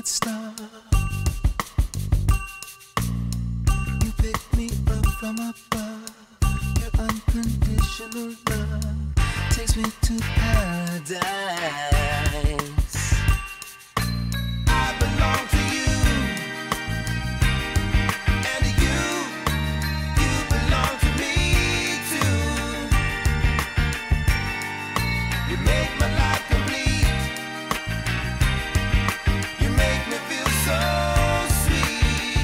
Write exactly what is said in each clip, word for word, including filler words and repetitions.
can't stop. You pick me up from above. Your unconditional love takes me to paradise. I belong to you, and you, you belong to me too. You make my life complete. You make me feel so sweet.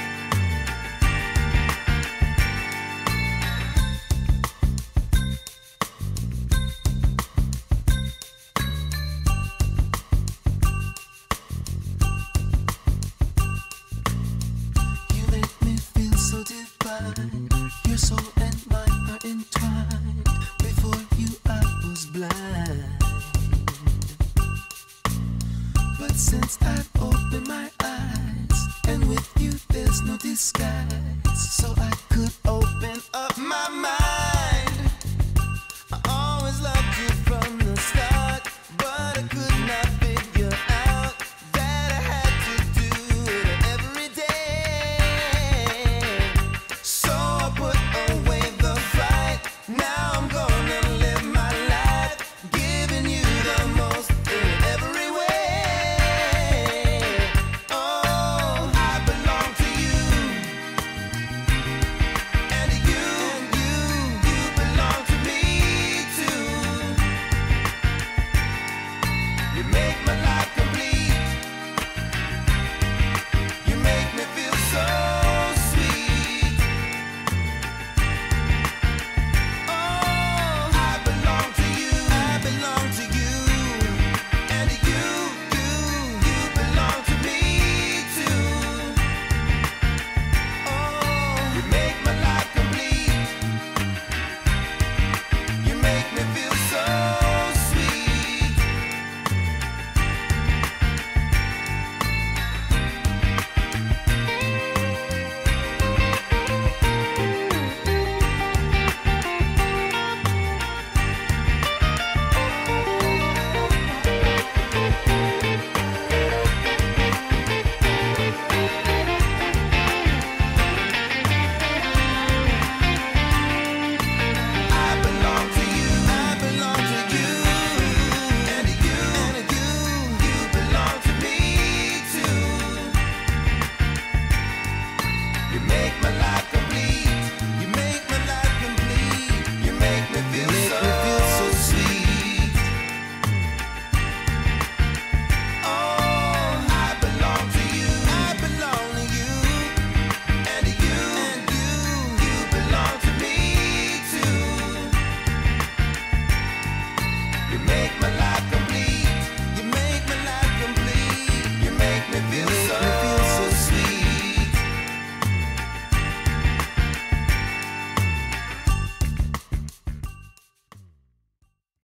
You make me feel so divine. Your soul and mine are entwined. Before you I was blind, but since I've opened my eyes, and with you there's no disguise, so I